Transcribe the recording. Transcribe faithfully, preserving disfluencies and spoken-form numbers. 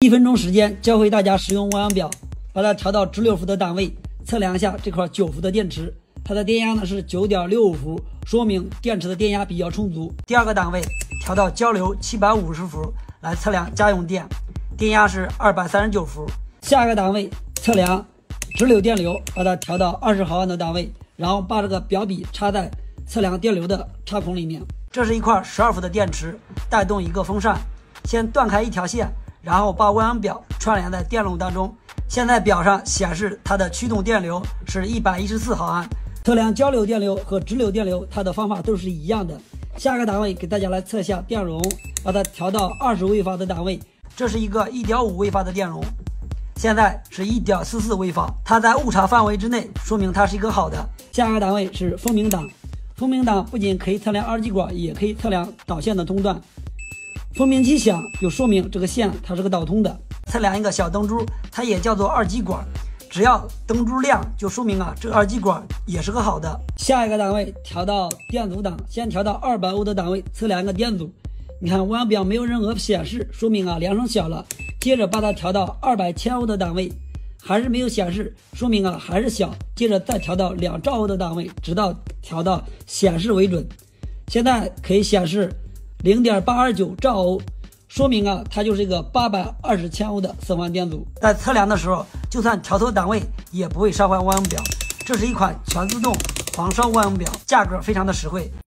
一分钟时间教会大家使用万用表，把它调到直流伏的档位，测量一下这块九伏的电池，它的电压呢是 九点六五伏，说明电池的电压比较充足。第二个档位调到交流七百五十伏，来测量家用电，电压是二百三十九伏。下一个档位测量直流电流，把它调到二十毫安的档位，然后把这个表笔插在测量电流的插孔里面。这是一块十二伏的电池，带动一个风扇，先断开一条线，然后把万用表串联在电路当中。现在表上显示它的驱动电流是一百一十四毫安。测量交流电流和直流电流，它的方法都是一样的。下个档位给大家来测一下电容，把它调到二十微发的档位，这是一个 一点五微发的电容，现在是 一点四四微发，它在误差范围之内，说明它是一个好的。下个档位是风鸣档，风鸣档不仅可以测量二极管，也可以测量导线的通断。风鸣器响就说明这个线它是个导通的。测量一个小灯珠，它也叫做二极管，只要灯珠亮就说明啊这个二极管也是个好的。下一个档位调到电阻档，先调到二百欧的档位测量一个电阻，你看万用表没有任何显示，说明啊两声小了。接着把它调到二百千欧的档位，还是没有显示，说明啊还是小。接着再调到两兆欧的档位，直到调到显示为准。现在可以显示 零点八二九兆欧，说明啊它就是一个八百二十千欧的色环电阻。在测量的时候，就算调错档位也不会伤坏万用表。这是一款全自动防烧万用表，价格非常的实惠。